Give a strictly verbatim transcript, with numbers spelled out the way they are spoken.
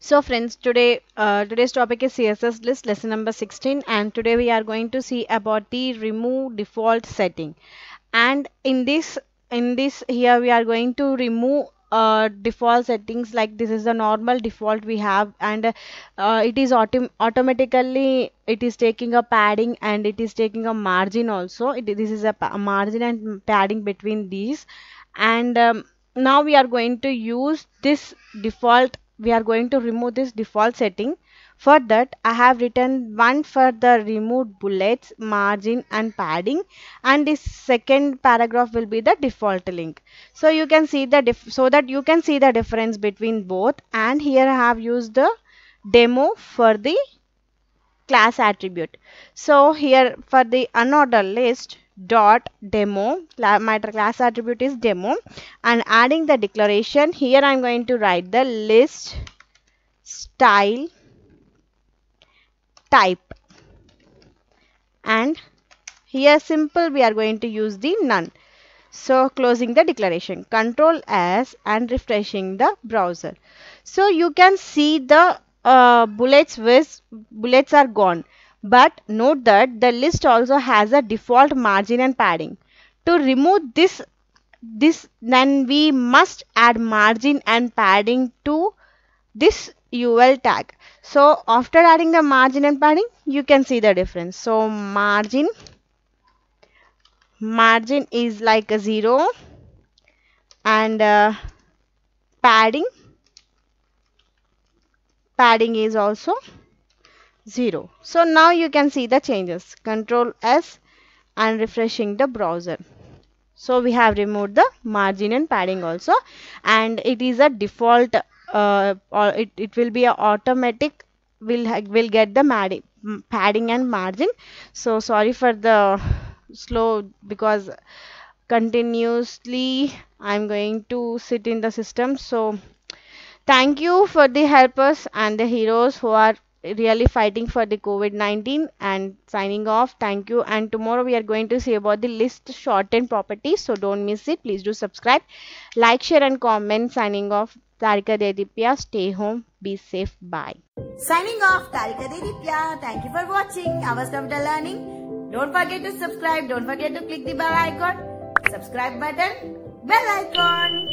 So friends, today uh, today's topic is C S S list lesson number sixteen, and today we are going to see about the remove default setting. And in this in this here we are going to remove uh, default settings. Like this is the normal default we have, and uh, it is autom automatically it is taking a padding and it is taking a margin also. It, this is a, a margin and padding between these, and um, now we are going to use this default. We are going to remove this default setting. For that, I have written one for the removed bullets, margin and padding, and this second paragraph will be the default link. So you can see the dif so that you can see the difference between both. And here I have used the demo for the class attribute. So here for the unordered list dot demo, my class attribute is demo, and adding the declaration, here I am going to write the list style type, and here simple we are going to use the none. So closing the declaration, control S and refreshing the browser. So you can see the uh, bullets with bullets are gone, but note that the list also has a default margin and padding. To remove this this then we must add margin and padding to this U L tag. So after adding the margin and padding, you can see the difference. So margin margin is like a zero, and uh, padding padding is also zero. So now you can see the changes. Control S and refreshing the browser. So we have removed the margin and padding also, and it is a default uh, or it, it will be a automatic will will get the padding and margin. So sorry for the slow, because continuously I'm going to sit in the system. So thank you for the helpers and the heroes who are really fighting for the COVID nineteen, and signing off. Thank you. And tomorrow we are going to see about the list shortened properties. So don't miss it. Please do subscribe, like, share and comment. Signing off, Tarika Dedipya. Stay home. Be safe. Bye. Signing off, Tarika Dedipya. Thank you for watching Our Computer Learning. Don't forget to subscribe. Don't forget to click the bell icon. Subscribe button. Bell icon.